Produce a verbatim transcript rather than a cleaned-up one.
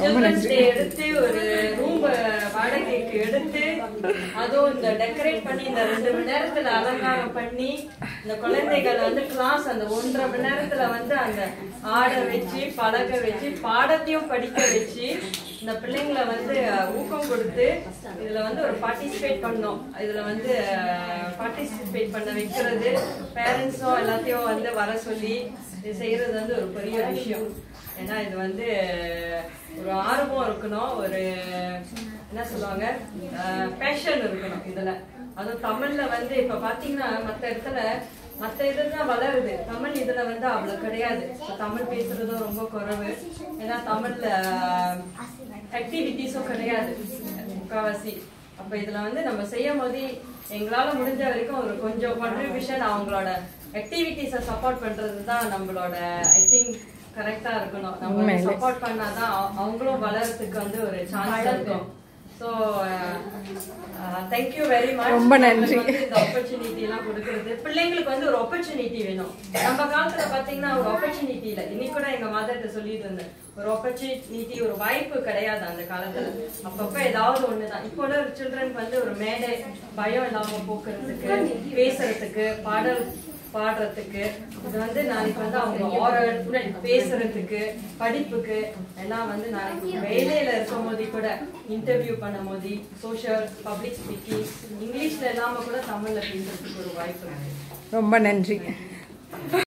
Children's day எடுத்து ஒரு room வாடகைக்கு எடுத்து அதுவும் இந்த டெக்கரேட் பண்ணி இந்த ரெண்டு மணி நேரத்துல அலங்காரம் பண்ணி இந்த குழந்தைகள் வந்து கிளாஸ் அந்த ஒன்றரை மணி நேரத்துல வந்து அந்த ஆட வச்சு பழக வச்சு பாடத்தையும் படிக்க வச்சு இந்த பிள்ளைங்களை வந்து ஊக்கம் கொடுத்து இதுல வந்து ஒரு பார்ட்டிசிபேட் பண்ணோம். இதுல வந்து பார்ட்டிசிபேட் பண்ண வைக்கிறது பேரண்ட்ஸும் எல்லாத்தையும் வந்து வர சொல்லி இது செய்யறது வந்து ஒரு பெரிய விஷயம். ஏன்னா இது வந்து ஒரு ஆர்வம் இருக்கணும், ஒரு என்ன சொல்லுவாங்க பேஷன் இருக்கணும் இதுல. அதுவும் தமிழ்ல வந்து இப்ப பாத்தீங்கன்னா மத்த இடத்துல மத்த இதுதான் வளருது, தமிழ் இதுல வந்து அவ்வளவு கிடையாது. தமிழ் பேசுறதும் ரொம்ப குறைவு. ஏன்னா தமிழ்ல ஆக்டிவிட்டிஸும் கிடையாது முக்காவாசி. அப்ப இதுல வந்து நம்ம செய்யும் போது எங்களால முடிஞ்ச வரைக்கும் ஒரு கொஞ்சம் கான்ட்ரிபியூஷன் அவங்களோட ஆக்டிவிட்டிஸை சப்போர்ட் பண்றதுதான் நம்மளோட ஐ திங்க் கரெக்டா இருக்கணும். நம்ம சப்போர்ட் பண்ணாதான் அவங்களும் வளர்றதுக்கு வந்து ஒரு சான்ஸ் இருக்கும். So uh, thank you very much. ரொம்ப நன்றி. இந்த opportunity எல்லாம் கொடுக்கிறது பிள்ளைங்களுக்கு வந்து ஒரு opportunity வேணும். நம்ம காலத்துல பாத்தீங்கன்னா ஒரு opportunity இல்ல. இன்னைக்கு கூட எங்க மதர்ட்ட சொல்லிட்டு இருந்தேன், ஒரு opportunity ஒரு வாய்ப்பு கிடையாது அந்த காலத்துல. அப்பப்ப ஏதாவது ஒண்ணுதான். இப்போ உள்ள சில்ட்ரனுக்கு வந்து ஒரு மேடை பயம் இல்லாம போக்குறதுக்கு, பேசுறதுக்கு, பாடல் பாடுறதுக்கு, இது வந்து நாளைக்கு வந்து அவங்க ஓரல் பேசுறதுக்கு, படிப்புக்கு எல்லாம் வந்து நாளைக்கு வேலையில இருக்கும் போது கூட இன்டர்வியூ பண்ணும் போது சோஷியல் பப்ளிக் ஸ்பீக்கிங் இங்கிலீஷ்ல இல்லாம கூட தமிழ்ல பேசுறதுக்கு ஒரு வாய்ப்பு. ரொம்ப நன்றி.